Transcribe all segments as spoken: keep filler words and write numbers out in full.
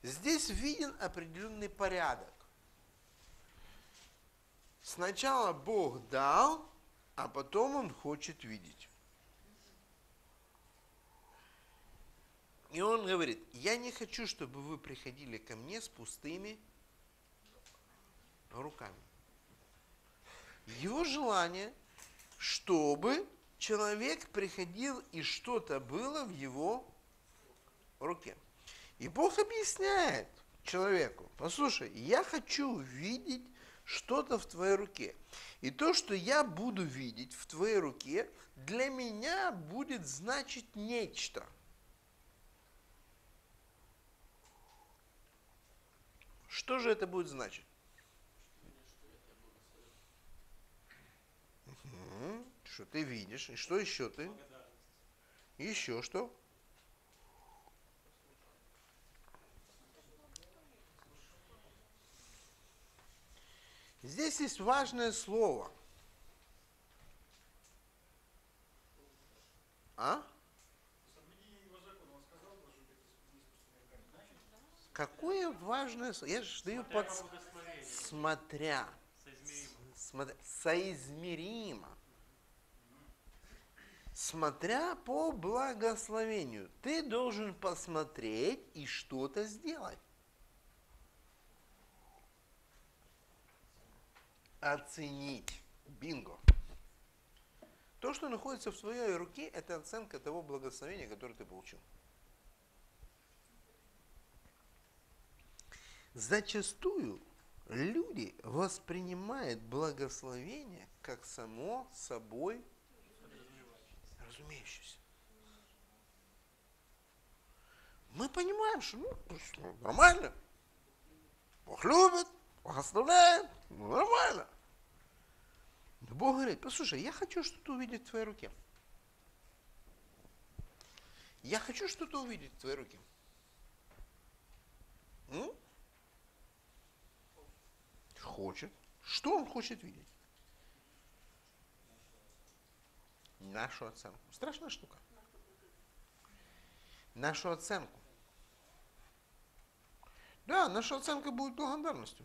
Здесь виден определенный порядок. Сначала Бог дал, а потом Он хочет видеть. И Он говорит, я не хочу, чтобы вы приходили ко мне с пустыми руками. Его желание, чтобы человек приходил и что-то было в его руке. И Бог объясняет человеку, послушай, я хочу видеть что-то в твоей руке. И то, что я буду видеть в твоей руке, для меня будет значить нечто. Что же это будет значить? Угу. Что ты видишь? И что еще ты? И еще что? Здесь есть важное слово. А? Какое важное слово? Я же даю под... Смотря. Смотря. Соизмеримо. Смотря по благословению. Ты должен посмотреть и что-то сделать. Оценить. Бинго. То, что находится в твоей руке, это оценка того благословения, которое ты получил. Зачастую люди воспринимают благословение как само собой разумеющееся. Мы понимаем, что ну, нормально. Бог любит, благословляет, ну, нормально. Но Бог говорит, послушай, я хочу что-то увидеть в твоей руке. Я хочу что-то увидеть в твоей руке. М? Хочет. Что он хочет видеть? Нашу оценку. Страшная штука. Нашу оценку. Да, наша оценка будет благодарностью.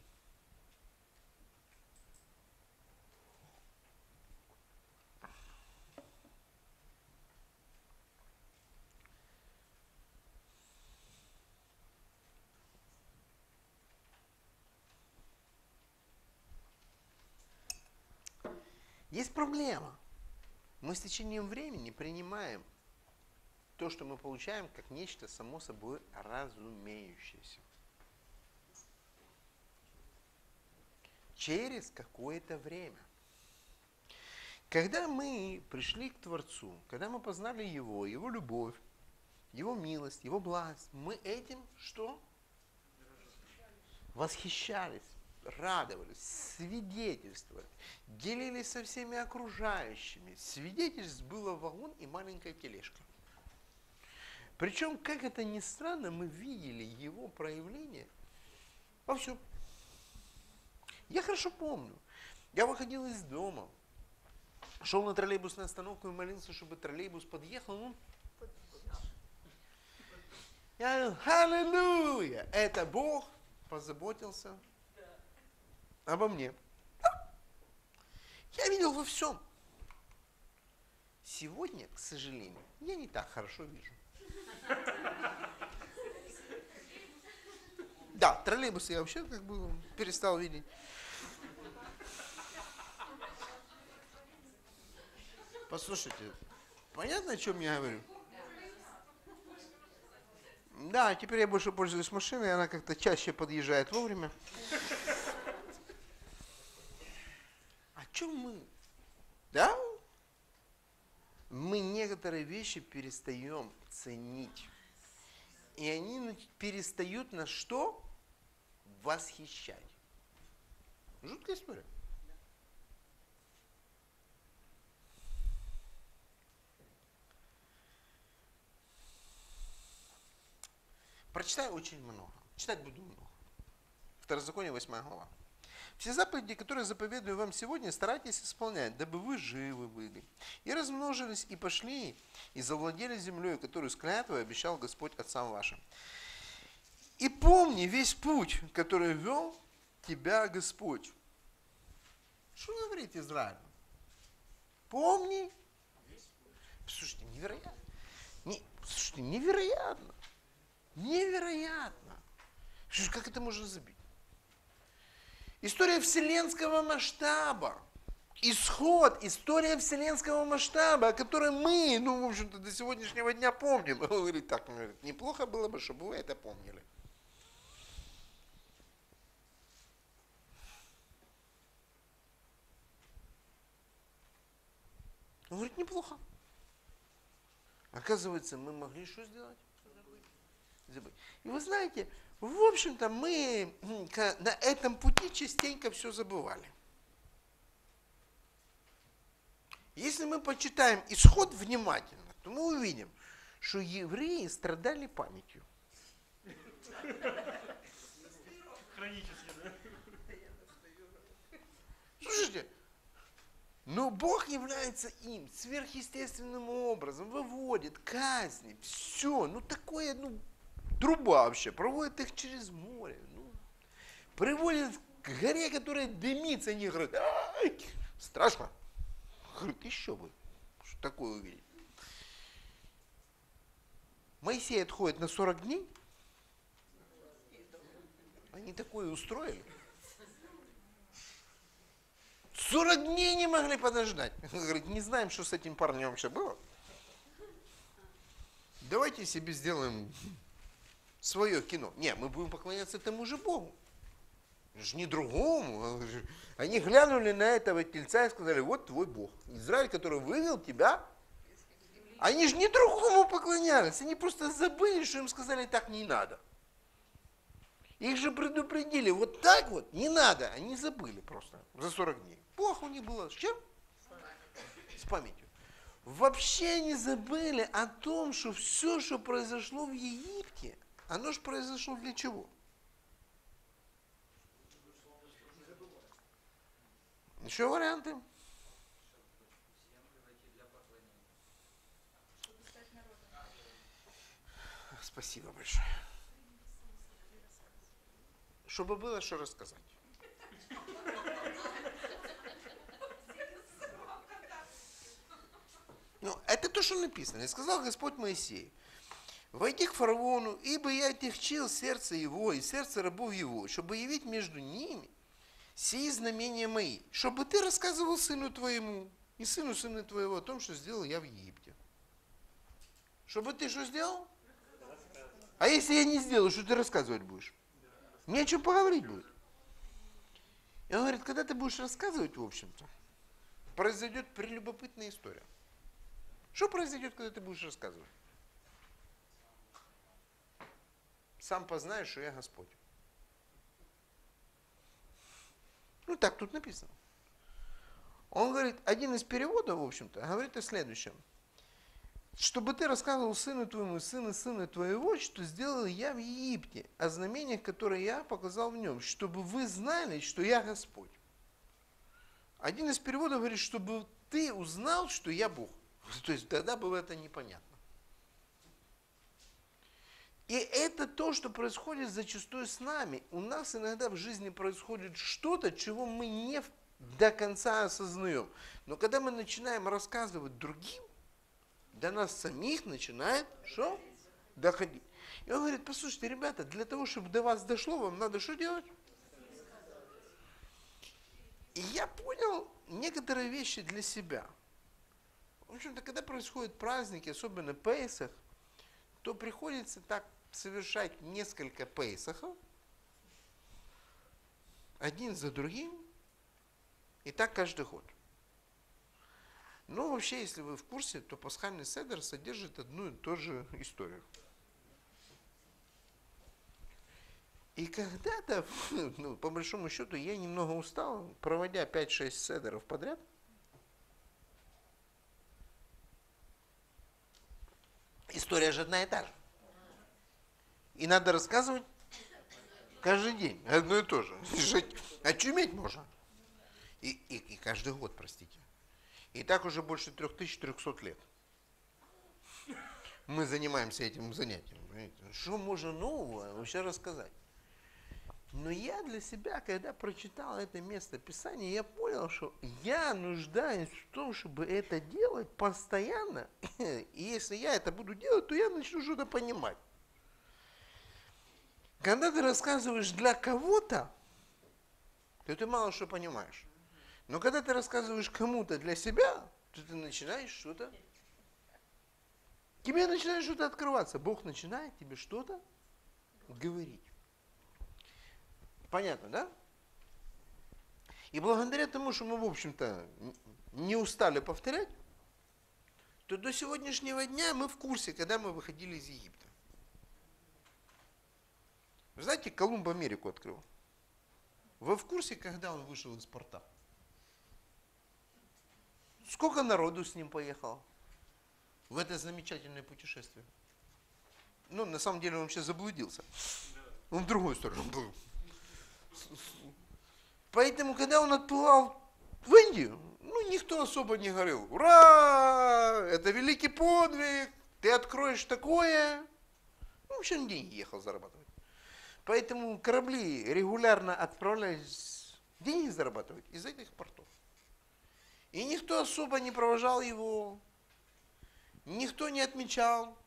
Есть проблема. Мы с течением времени принимаем то, что мы получаем, как нечто само собой разумеющееся. Через какое-то время. Когда мы пришли к Творцу, когда мы познали Его, Его любовь, Его милость, Его благость, мы этим что? Восхищались, радовались, свидетельствовали, делились со всеми окружающими. Свидетельств было вагон и маленькая тележка. Причем, как это ни странно, мы видели его проявление во всем. Я хорошо помню, я выходил из дома, шел на троллейбусную остановку и молился, чтобы троллейбус подъехал, он... Я говорю, аллилуйя, это Бог позаботился обо мне. Я видел во всем. Сегодня, к сожалению, я не так хорошо вижу. Да, троллейбусы я вообще как бы перестал видеть. Послушайте, понятно, о чем я говорю? Да, теперь я больше пользуюсь машиной, она как-то чаще подъезжает вовремя. О чем мы? Да? Мы некоторые вещи перестаем ценить. И они перестают нас что? Восхищать. Жуткая история. Прочитаю очень много. Читать буду много. Второзаконие, восьмая глава. Все заповеди, которые заповедую вам сегодня, старайтесь исполнять, дабы вы живы были. И размножились, и пошли, и завладели землей, которую с клятвой обещал Господь отцам вашим. И помните, помни весь путь, который вел тебя Господь. Что говорит Израиль? Помни. Слушайте, невероятно. Не, слушайте, невероятно. Невероятно. Слушайте, как это можно забить? История вселенского масштаба. Исход, история вселенского масштаба, о которой мы, ну, в общем-то, до сегодняшнего дня помним. Он говорит, так, неплохо было бы, чтобы вы это помнили. Он говорит, неплохо. Оказывается, мы могли что сделать? Забыть. Забыть. И вы знаете, в общем-то, мы на этом пути частенько все забывали. Если мы почитаем Исход внимательно, то мы увидим, что евреи страдали памятью. Хронически, да? Слушайте, но Бог является им сверхъестественным образом, выводит казни, все, ну такое, ну, труба вообще, проводит их через море, ну, приводит к горе, которая дымится, они говорят, ай, страшно. Говорит, еще бы, что такое увидеть. Моисей отходит на сорок дней, они такое устроили. сорок дней не могли подождать. Говорит, не знаем, что с этим парнем вообще было. Давайте себе сделаем свое кино. Не, мы будем поклоняться тому же Богу. Ж не другому. Они глянули на этого тельца и сказали, вот твой Бог. Израиль, который вывел тебя. Они же не другому поклонялись. Они просто забыли, что им сказали, так не надо. Их же предупредили, вот так вот не надо. Они забыли просто за сорок дней. Бог у них было с чем? С памятью. Вообще не забыли о том, что все, что произошло в Египте, оно же произошло для чего? Еще варианты? Спасибо большое. Чтобы было что рассказать. Ну, это то, что написано. И сказал Господь Моисею, войди к фараону, ибо я отягчил сердце его и сердце рабов его, чтобы явить между ними сии знамения мои, чтобы ты рассказывал сыну твоему и сыну сына твоего о том, что сделал я в Египте. Чтобы ты что сделал? А если я не сделаю, что ты рассказывать будешь? Мне о чем поговорить будет. И он говорит, когда ты будешь рассказывать, в общем-то, произойдет прелюбопытная история. Что произойдет, когда ты будешь рассказывать? Сам познаешь, что я Господь. Ну так тут написано. Он говорит, один из переводов, в общем-то, говорит о следующем. Чтобы ты рассказывал сыну твоему, сыну сына твоего, что сделал я в Египте, о знамениях, которые я показал в нем, чтобы вы знали, что я Господь. Один из переводов говорит, чтобы ты узнал, что я Бог. То есть тогда было это непонятно. И это то, что происходит зачастую с нами. У нас иногда в жизни происходит что-то, чего мы не до конца осознаем. Но когда мы начинаем рассказывать другим, до нас самих начинает что? Доходить. И он говорит, послушайте, ребята, для того, чтобы до вас дошло, вам надо что делать? И я понял некоторые вещи для себя. В общем-то, когда происходят праздники, особенно Пейсах, то приходится так совершать несколько Пейсахов, один за другим, и так каждый год. Но вообще, если вы в курсе, то пасхальный седер содержит одну и ту же историю. И когда-то, ну, по большому счету, я немного устал, проводя пять-шесть седеров подряд. История же одна и та же. И надо рассказывать каждый день, одно и то же. Очуметь можно. И, и, и каждый год, простите. И так уже больше три тысячи триста лет. Мы занимаемся этим занятием. Понимаете? Что можно нового вообще рассказать? Но я для себя, когда прочитал это место Писания, я понял, что я нуждаюсь в том, чтобы это делать постоянно. И если я это буду делать, то я начну что-то понимать. Когда ты рассказываешь для кого-то, то ты мало что понимаешь. Но когда ты рассказываешь кому-то для себя, то ты начинаешь что-то... Тебе начинает что-то открываться. Бог начинает тебе что-то говорить. Понятно, да? И благодаря тому, что мы, в общем-то, не устали повторять, то до сегодняшнего дня мы в курсе, когда мы выходили из Египта. Вы знаете, Колумб Америку открыл. Вы в курсе, когда он вышел из порта? Сколько народу с ним поехало в это замечательное путешествие? Ну, на самом деле, он вообще заблудился. Он в другую сторону был. Поэтому, когда он отплывал в Индию, ну, никто особо не говорил: ура, это великий подвиг, ты откроешь такое. Ну, вообще он деньги ехал зарабатывать. Поэтому корабли регулярно отправлялись деньги зарабатывать из этих портов. И никто особо не провожал его, никто не отмечал.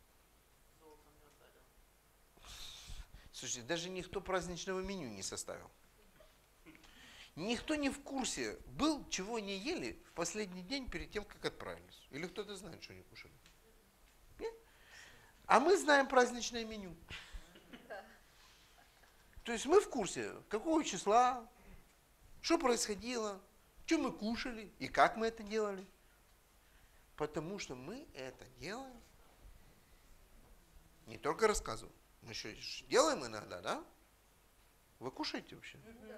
Слушайте, даже никто праздничного меню не составил. Никто не в курсе был, чего не ели в последний день перед тем, как отправились. Или кто-то знает, что они кушали. Нет? А мы знаем праздничное меню. То есть мы в курсе, какого числа, что происходило, что мы кушали и как мы это делали. Потому что мы это делаем. Не только рассказываем. Мы еще делаем иногда, да? Вы кушаете вообще? Да.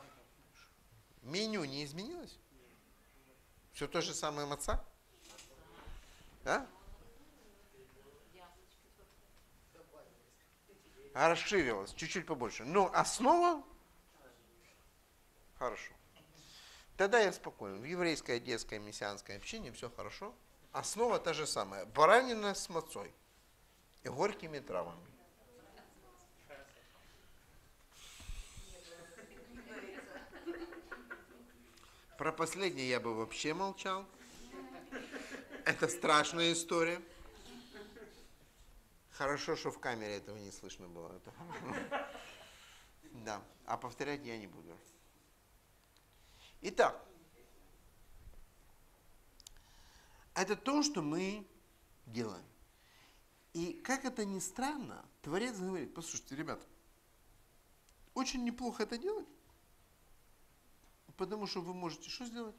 Меню не изменилось? Все то же самое маца? Да? А расширилось чуть-чуть побольше. Но основа хорошо. Тогда я спокоен. В еврейское, детское, мессианское общение все хорошо. Основа та же самая. Баранина с мацой и горькими травами. Про последнее я бы вообще молчал. Это страшная история. Хорошо, что в камере этого не слышно было. Это хорошо. Да, а повторять я не буду. Итак, это то, что мы делаем. И как это ни странно, Творец говорит: послушайте, ребята, очень неплохо это делать, потому что вы можете что сделать?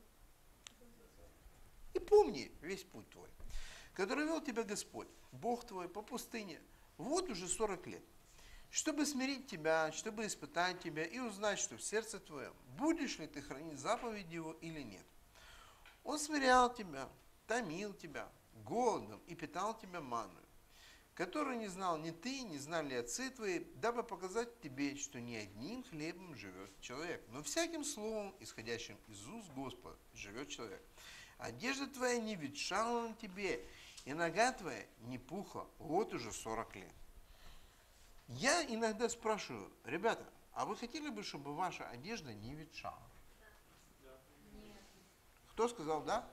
И помни весь путь твой, который вел тебя Господь, Бог твой, по пустыне, вот уже сорок лет, чтобы смирить тебя, чтобы испытать тебя и узнать, что в сердце твоем, будешь ли ты хранить заповеди его или нет. Он смирял тебя, томил тебя голодом и питал тебя манной, которую не знал ни ты, не знали отцы твои, дабы показать тебе, что не одним хлебом живет человек, но всяким словом, исходящим из уст Господа, живет человек. Одежда твоя не ветшала на тебе, и нога твоя не пухла вот уже сорок лет. Я иногда спрашиваю: ребята, а вы хотели бы, чтобы ваша одежда не ветшала? Нет. Кто сказал да?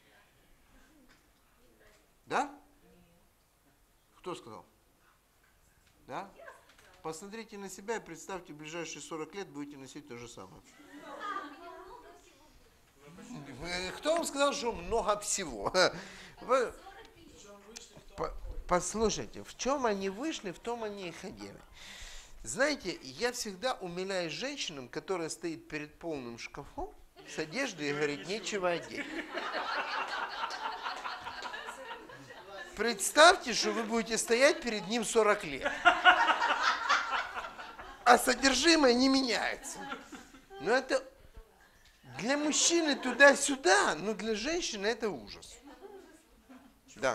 Да? Кто сказал? Да? Посмотрите на себя и представьте, в ближайшие сорок лет будете носить то же самое. Кто вам сказал, что много всего? Вы... Послушайте, в чем они вышли, в том они и ходили. Знаете, я всегда умиляюсь женщинам, которая стоит перед полным шкафом с одеждой и говорит: нечего одеть. Представьте, что вы будете стоять перед ним сорок лет, а содержимое не меняется. Но это для мужчины туда-сюда, но для женщины это ужас. Да.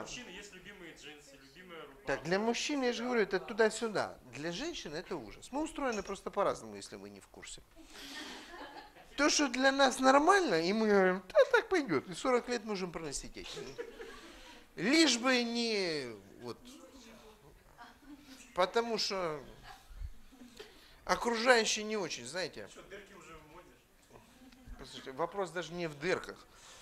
Так, для мужчины, я же говорю, это туда-сюда. Для женщины это ужас. Мы устроены просто по-разному, если вы не в курсе. То, что для нас нормально, и мы говорим: да, так пойдет, и сорок лет можем проносить эти. Лишь бы не... Вот, потому что окружающие не очень, знаете. Что, дырки уже вводишь? Послушайте, вопрос даже не в дырках.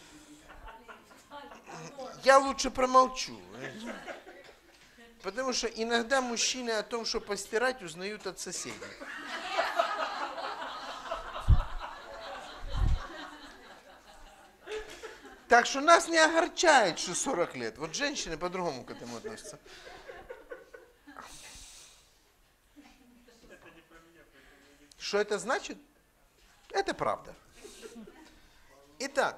Я лучше промолчу. Потому что иногда мужчины о том, что постирать, узнают от соседей. Так что нас не огорчает, что сорок лет. Вот женщины по-другому к этому относятся. Что это значит? Это правда. Итак,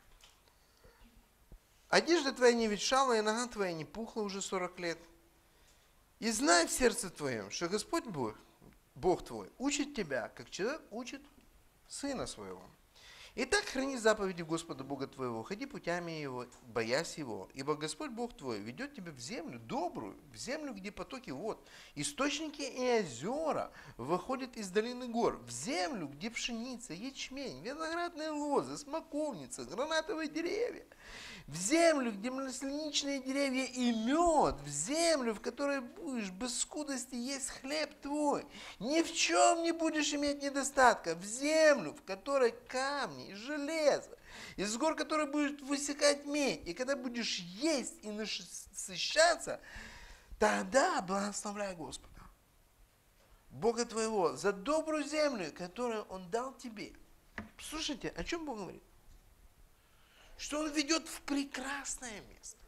одежда твоя не ветшала, и нога твоя не пухла уже сорок лет. И знай в сердце твоем, что Господь Бог, Бог твой, учит тебя, как человек учит сына своего. Итак, храни заповеди Господа Бога твоего, ходи путями Его, боясь Его, ибо Господь Бог твой ведет тебя в землю добрую, в землю, где потоки вод, источники и озера выходят из долины гор, в землю, где пшеница, ячмень, виноградные лозы, смоковница, гранатовые деревья, в землю, где масляничные деревья и мед, в землю, в которой будешь без скудости есть хлеб твой, ни в чем не будешь иметь недостатка, в землю, в которой камни и железо, из гор которой будет высекать медь, и когда будешь есть и насыщаться, тогда благословляй Господа, Бога твоего, за добрую землю, которую Он дал тебе. Слушайте, о чем Бог говорит? Что Он ведет в прекрасное место.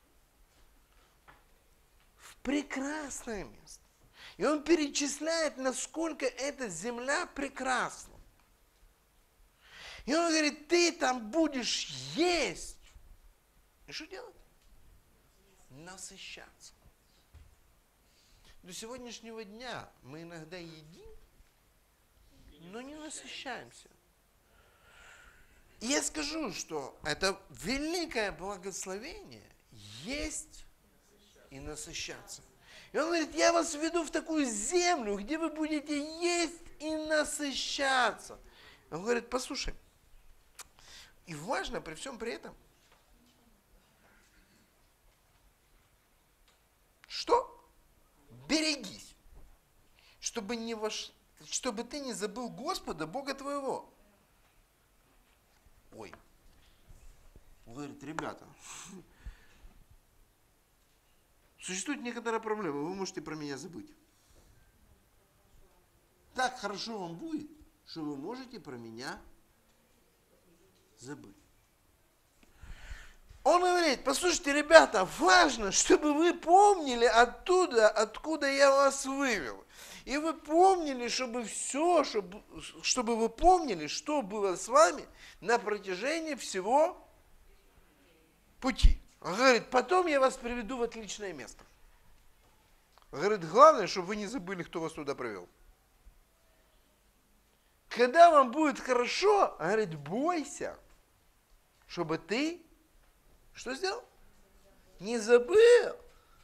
В прекрасное место. И Он перечисляет, насколько эта земля прекрасна. И Он говорит, ты там будешь есть. И что делать? Насыщаться. До сегодняшнего дня мы иногда едим, но не насыщаемся. И я скажу, что это великое благословение есть и насыщаться. И Он говорит, я вас веду в такую землю, где вы будете есть и насыщаться. Он говорит, послушай, и важно при всем при этом, что берегись, чтобы, не вош... чтобы ты не забыл Господа, Бога твоего. Ой, говорит, ребята, существует некоторая проблема, вы можете про меня забыть. Так хорошо вам будет, что вы можете про меня забыть. Он говорит, послушайте, ребята, важно, чтобы вы помнили оттуда, откуда я вас вывел. И вы помнили, чтобы все, чтобы, чтобы вы помнили, что было с вами на протяжении всего пути. Он говорит, потом я вас приведу в отличное место. Он говорит, главное, чтобы вы не забыли, кто вас туда привел. Когда вам будет хорошо, он говорит, бойся, чтобы ты, что сделал? Не забыл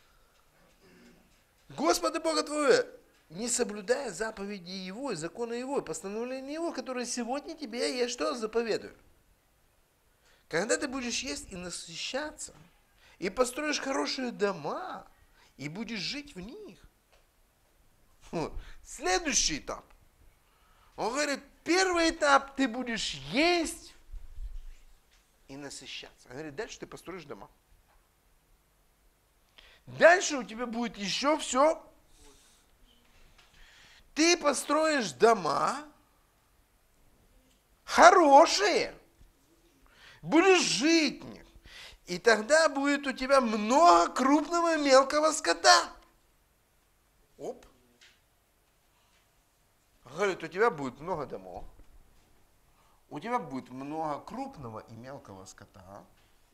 Господа Бога твоего, не соблюдая заповеди Его, закона Его, и постановления Его, которые сегодня тебе я что заповедую. Когда ты будешь есть и насыщаться, и построишь хорошие дома, и будешь жить в них. Вот. Следующий этап. Он говорит, первый этап ты будешь есть и насыщаться. Он говорит, дальше ты построишь дома. Дальше у тебя будет еще все. Ты построишь дома хорошие, будешь жить в них, и тогда будет у тебя много крупного и мелкого скота. Оп. Говорит, у тебя будет много домов, у тебя будет много крупного и мелкого скота,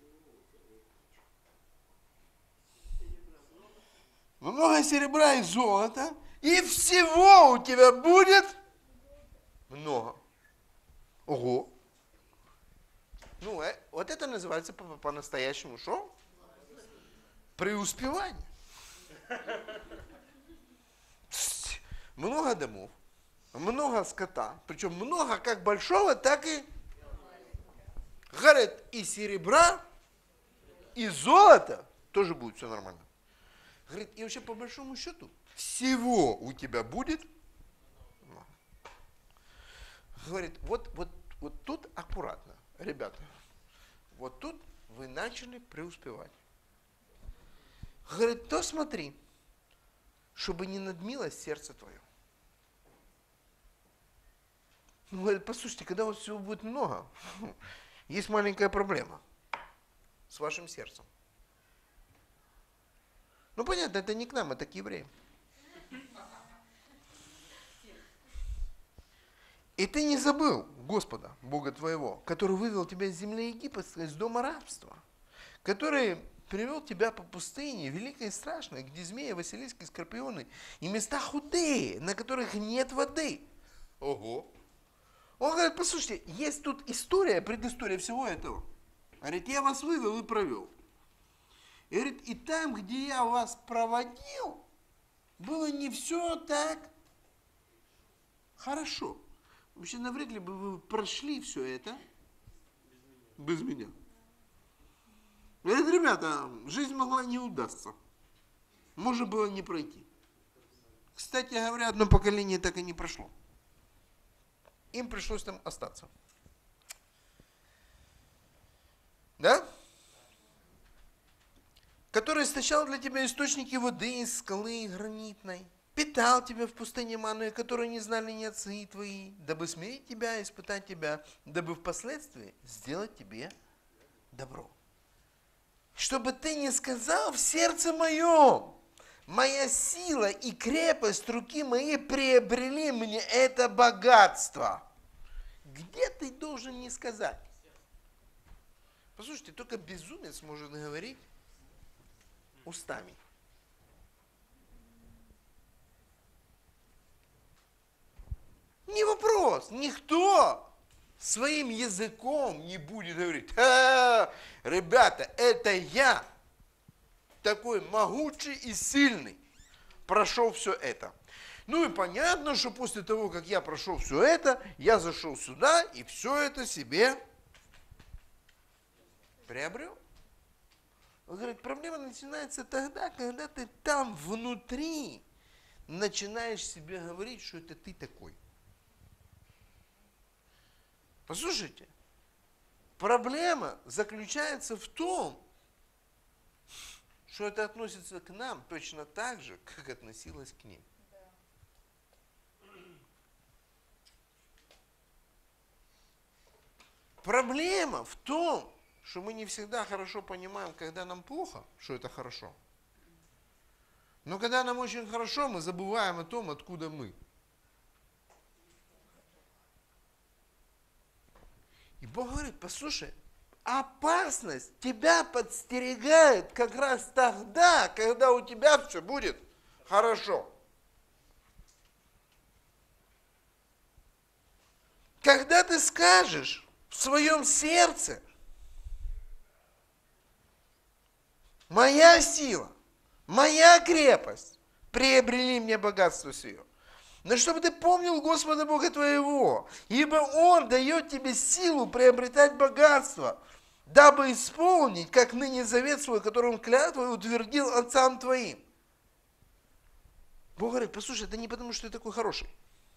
много серебра и золота, и всего у тебя будет много. Ого. Ну, э, вот это называется по- по-настоящему что? Преуспевание. Много домов, много скота, причем много как большого, так и, говорит, и серебра, и золота, тоже будет все нормально. Говорит, и вообще по большому счету, всего у тебя будет начали преуспевать. Говорит, то смотри, чтобы не надмилось сердце твое. Он говорит, послушайте, когда у вас всего будет много, есть маленькая проблема с вашим сердцем. Ну понятно, это не к нам, это к евреям. И ты не забыл Господа, Бога твоего, который вывел тебя из земли египетской, из дома рабства, который привел тебя по пустыне, великой и страшной, где змеи, василиски, скорпионы, и места худые, на которых нет воды. Ого! Он говорит, послушайте, есть тут история, предыстория всего этого. Говорит, я вас вывел и провел. И говорит, и там, где я вас проводил, было не все так хорошо. Вообще, навряд ли бы вы прошли все это без меня. Говорит, ребята, жизнь могла не удастся. Можно было не пройти. Кстати говоря, одно поколение так и не прошло. Им пришлось там остаться. Да? Который источал для тебя источники воды из скалы гранитной, питал тебя в пустыне манной, которую не знали ни отцы твои, дабы смирить тебя и испытать тебя, дабы впоследствии сделать тебе добро. Чтобы ты не сказал в сердце моем, моя сила и крепость руки моей приобрели мне это богатство. Где ты должен не сказать? Послушайте, только безумец может говорить устами. Не вопрос, никто своим языком не будет говорить, а, ребята, это я, такой могучий и сильный, прошел все это. Ну и понятно, что после того, как я прошел все это, я зашел сюда и все это себе приобрел. Он говорит, проблема начинается тогда, когда ты там внутри начинаешь себе говорить, что это ты такой. Послушайте, проблема заключается в том, что это относится к нам точно так же, как относилось к ним. Проблема в том, что мы не всегда хорошо понимаем, когда нам плохо, что это хорошо. Но когда нам очень хорошо, мы забываем о том, откуда мы. И Бог говорит, послушай, опасность тебя подстерегает как раз тогда, когда у тебя все будет хорошо. Когда ты скажешь в своем сердце, моя сила, моя крепость приобрели мне богатство сие. Но чтобы ты помнил Господа Бога твоего, ибо Он дает тебе силу приобретать богатство, дабы исполнить, как ныне завет свой, который Он клятвой утвердил отцам твоим. Бог говорит, послушай, это не потому, что ты такой хороший.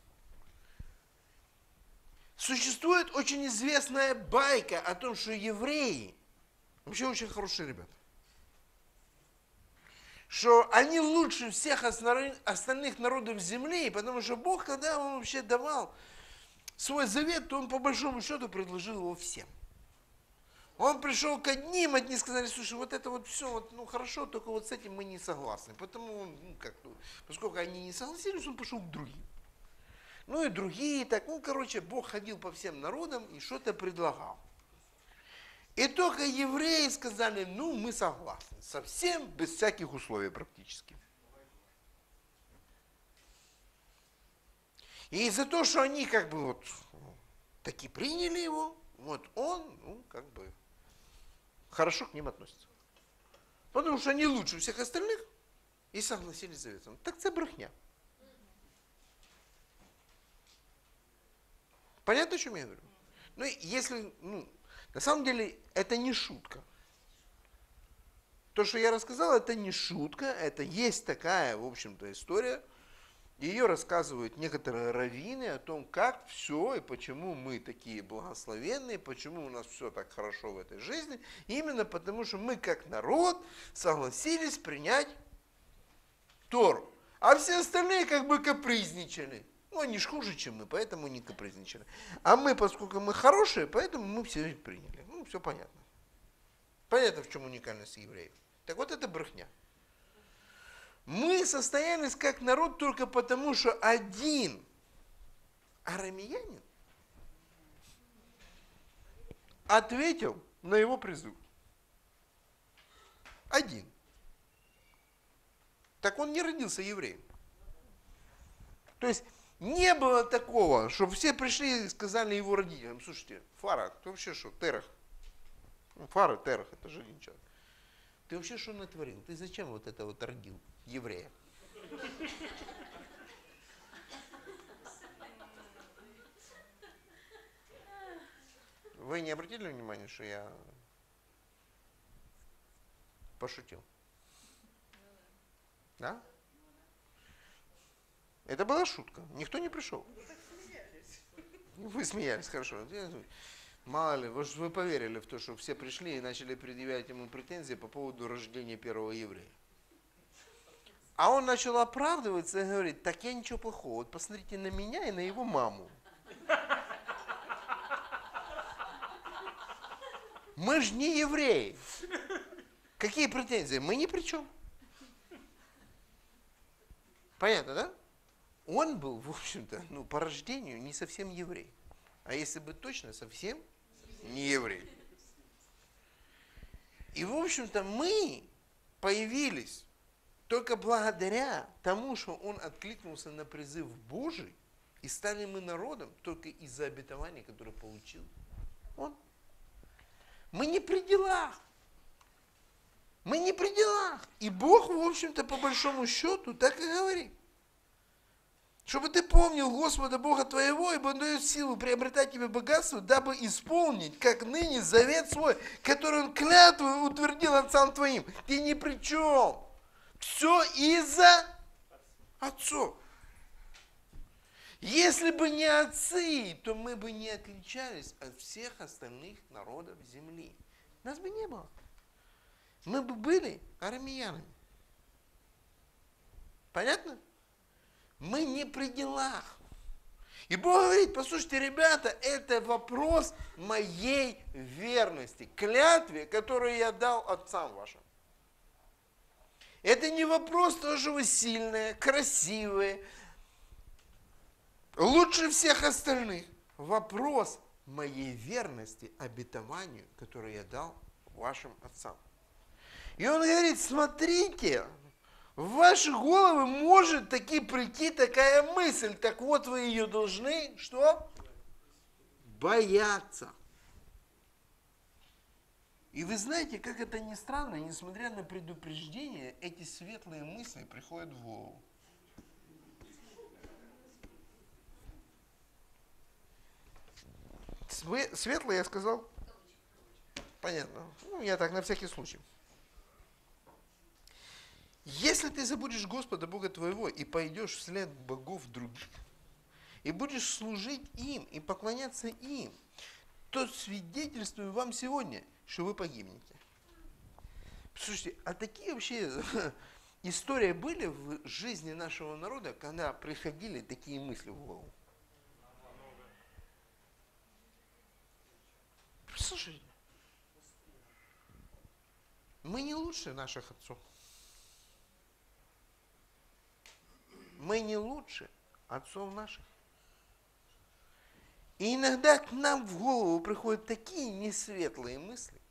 Существует очень известная байка о том, что евреи вообще очень хорошие ребята. Что они лучше всех остальных народов земли, потому что Бог, когда Он вообще давал свой завет, то Он по большому счету предложил его всем. Он пришел к одним, одни сказали, слушай, вот это вот все, вот, ну хорошо, только вот с этим мы не согласны. Потому, ну, как, ну, поскольку они не согласились, Он пошел к другим. Ну и другие, так, ну короче, Бог ходил по всем народам и что-то предлагал. И только евреи сказали, ну мы согласны, совсем без всяких условий практически. И за то, что они как бы вот таки приняли его, вот он, ну как бы, хорошо к ним относится. Потому что они лучше всех остальных и согласились с заветом. Так это брехня. Понятно, о чем я говорю? Ну, если, ну, на самом деле, это не шутка. То, что я рассказал, это не шутка, это есть такая, в общем-то, история. Ее рассказывают некоторые раввины о том, как все и почему мы такие благословенные, почему у нас все так хорошо в этой жизни. Именно потому, что мы как народ согласились принять Тору. А все остальные как бы капризничали. Ну, они ж хуже, чем мы, поэтому не капризничали. А мы, поскольку мы хорошие, поэтому мы все приняли. Ну, все понятно. Понятно, в чем уникальность евреев. Так вот, это брехня. Мы состоялись как народ только потому, что один арамеянин ответил на его призыв. Один. Так он не родился евреем. То есть не было такого, чтобы все пришли и сказали его родителям: слушайте, Фара, ты вообще что, Терах? Фара, Терах, это же один человек. Ты вообще что натворил? Ты зачем вот это вот родил еврея? Вы не обратили внимания, что я пошутил? Да? Это была шутка. Никто не пришел. Вы смеялись, хорошо. Мало ли, вы, вы поверили в то, что все пришли и начали предъявлять ему претензии по поводу рождения первого еврея. А он начал оправдываться и говорит: так я ничего плохого, вот посмотрите на меня и на его маму. Мы же не евреи. Какие претензии? Мы ни при чем. Понятно, да? Он был, в общем-то, ну, по рождению не совсем еврей. А если быть точно, совсем не еврей. И, в общем-то, мы появились только благодаря тому, что он откликнулся на призыв Божий, и стали мы народом только из-за обетований, которые получил он. Мы не при делах. Мы не при делах. И Бог, в общем-то, по большому счету, так и говорит. Чтобы ты помнил Господа Бога твоего, ибо Он дает силу приобретать тебе богатство, дабы исполнить, как ныне, завет свой, который Он клятвой утвердил отцам твоим. Ты ни при чем. Все из-за отцов. Если бы не отцы, то мы бы не отличались от всех остальных народов земли. Нас бы не было. Мы бы были арамеянами. Понятно? Мы не при делах. И Бог говорит: послушайте, ребята, это вопрос моей верности, клятве, которую я дал отцам вашим. Это не вопрос того, что вы сильные, красивые, лучше всех остальных. Вопрос моей верности обетованию, которое я дал вашим отцам. И он говорит: смотрите, в ваши головы может таки прийти такая мысль. Так вот, вы ее должны, что? Бояться. И вы знаете, как это ни странно, несмотря на предупреждение, эти светлые мысли приходят в голову. Светлые, я сказал? Понятно. Ну, я так, на всякий случай. Если ты забудешь Господа Бога твоего и пойдешь вслед богов других, и будешь служить им и поклоняться им, то свидетельствую вам сегодня, что вы погибнете. Слушайте, а такие вообще истории были в жизни нашего народа, когда приходили такие мысли в голову? Слушайте, мы не лучше наших отцов. Мы не лучше отцов наших. И иногда к нам в голову приходят такие несветлые мысли.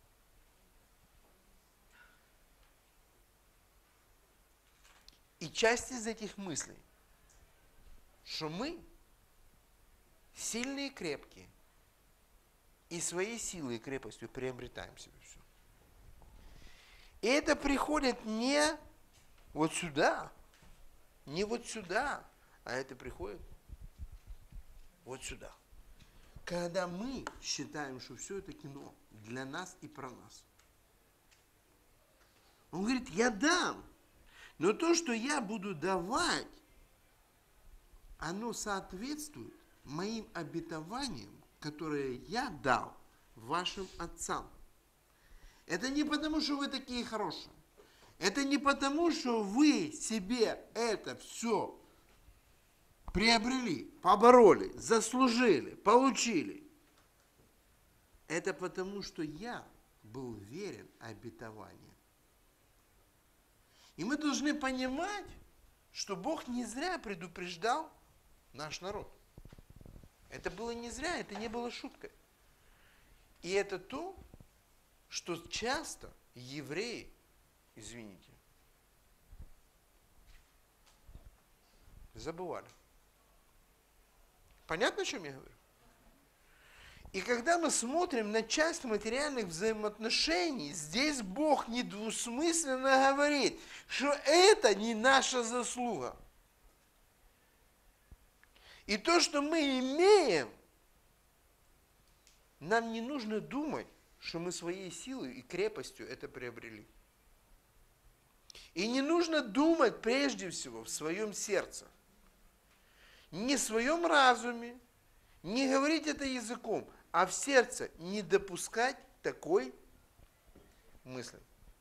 И часть из этих мыслей, что мы сильные и крепкие, и своей силой и крепостью приобретаем себе все. И это приходит не вот сюда, не вот сюда, а это приходит вот сюда. Когда мы считаем, что все это кино для нас и про нас. Он говорит: я дам, но то, что я буду давать, оно соответствует моим обетованиям, которые я дал вашим отцам. Это не потому, что вы такие хорошие. Это не потому, что вы себе это все приобрели, побороли, заслужили, получили. Это потому, что я был верен обетованиям. И мы должны понимать, что Бог не зря предупреждал наш народ. Это было не зря, это не было шуткой. И это то, что часто евреи, извините, забывали. Понятно, о чем я говорю? И когда мы смотрим на часть материальных взаимоотношений, здесь Бог недвусмысленно говорит, что это не наша заслуга. И то, что мы имеем, нам не нужно думать, что мы своей силой и крепостью это приобрели. И не нужно думать прежде всего в своем сердце. Не в своем разуме, не говорить это языком, а в сердце не допускать такой мысли.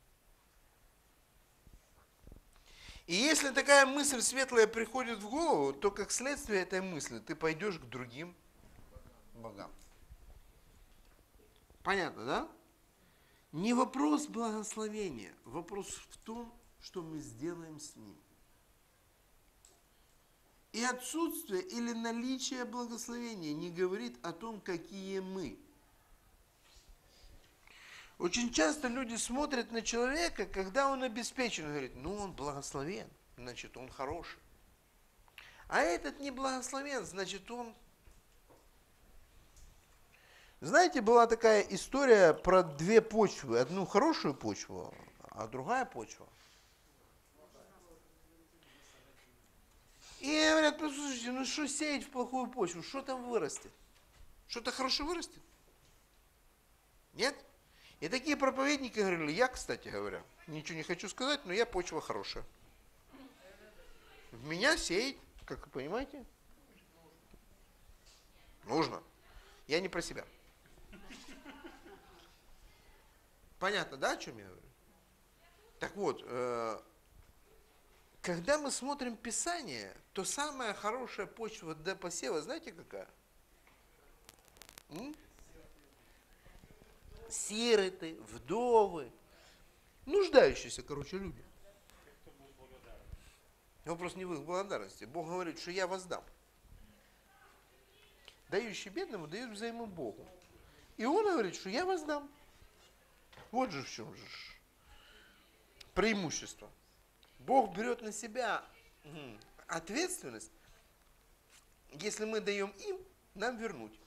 И если такая мысль светлая приходит в голову, то как следствие этой мысли ты пойдешь к другим богам. Понятно, да? Не вопрос благословения, вопрос в том, что мы сделаем с ним. И отсутствие или наличие благословения не говорит о том, какие мы. Очень часто люди смотрят на человека, когда он обеспечен, говорит, ну он благословен, значит он хороший. А этот не благословен, значит он... Знаете, была такая история про две почвы. Одну хорошую почву, а другая почва. И говорят, послушайте, ну что сеять в плохую почву, что там вырастет? Что-то хорошо вырастет? Нет? И такие проповедники говорили, я, кстати говоря, ничего не хочу сказать, но я почва хорошая. В меня сеять, как вы понимаете, нужно. Я не про себя. Понятно, да, о чем я говорю? Так вот, э, когда мы смотрим Писание, то самая хорошая почва для посева, знаете какая? М? Сироты, вдовы, нуждающиеся, короче, люди. Вопрос не в их благодарности. Бог говорит, что я воздам. Дающий бедному дает взаймы Богу. И он говорит, что я воздам. Вот же в чем же преимущество. Бог берет на себя ответственность, если мы даем им, нам вернуть.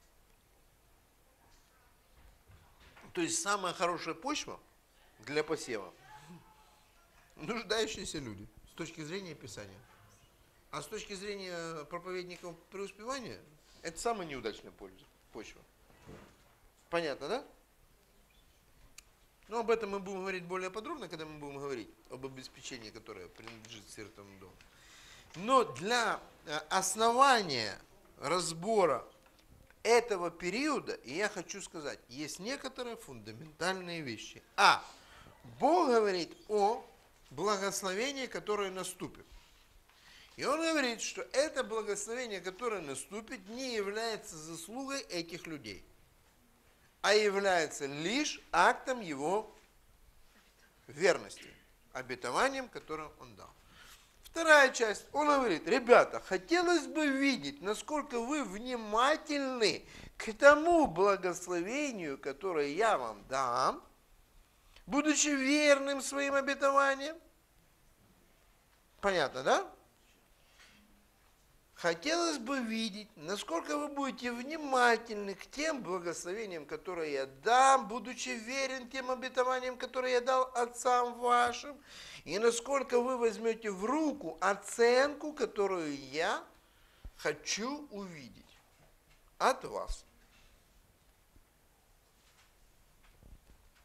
То есть самая хорошая почва для посева – нуждающиеся люди с точки зрения Писания. А с точки зрения проповедников преуспевания – это самая неудачная почва. Понятно, да? Но об этом мы будем говорить более подробно, когда мы будем говорить об обеспечении, которое принадлежит сиротам дому. Но для основания разбора этого периода, и я хочу сказать, есть некоторые фундаментальные вещи. А. Бог говорит о благословении, которое наступит. И Он говорит, что это благословение, которое наступит, не является заслугой этих людей, а является лишь актом Его верности, обетованием, которое Он дал. Вторая часть, Он говорит, ребята, хотелось бы видеть, насколько вы внимательны к тому благословению, которое я вам дам, будучи верным своим обетованиям. Понятно, да? Хотелось бы видеть, насколько вы будете внимательны к тем благословениям, которые я дам, будучи верен тем обетованиям, которые я дал отцам вашим, и насколько вы возьмете в руку оценку, которую я хочу увидеть от вас.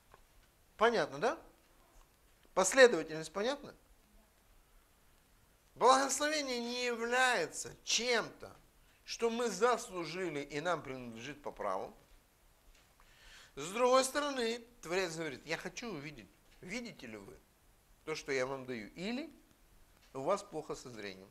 Понятно, да? Последовательность понятна? Благословение не является чем-то, что мы заслужили и нам принадлежит по праву. С другой стороны, Творец говорит, я хочу увидеть, видите ли вы то, что я вам даю, или у вас плохо со зрением.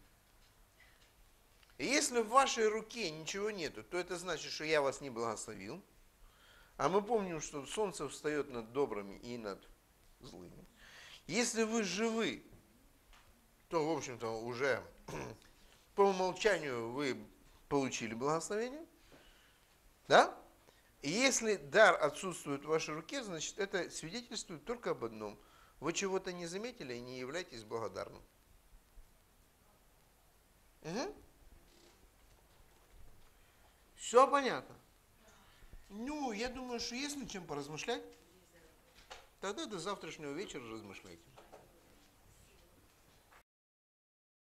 И если в вашей руке ничего нету, то это значит, что я вас не благословил. А мы помним, что солнце встает над добрыми и над злыми. Если вы живы, то, в общем-то, уже по умолчанию вы получили благословение. Да? И если дар отсутствует в вашей руке, значит, это свидетельствует только об одном. Вы чего-то не заметили и не являетесь благодарным. Угу. Все понятно? Ну, я думаю, что есть над чем поразмышлять. Тогда до завтрашнего вечера размышляйте.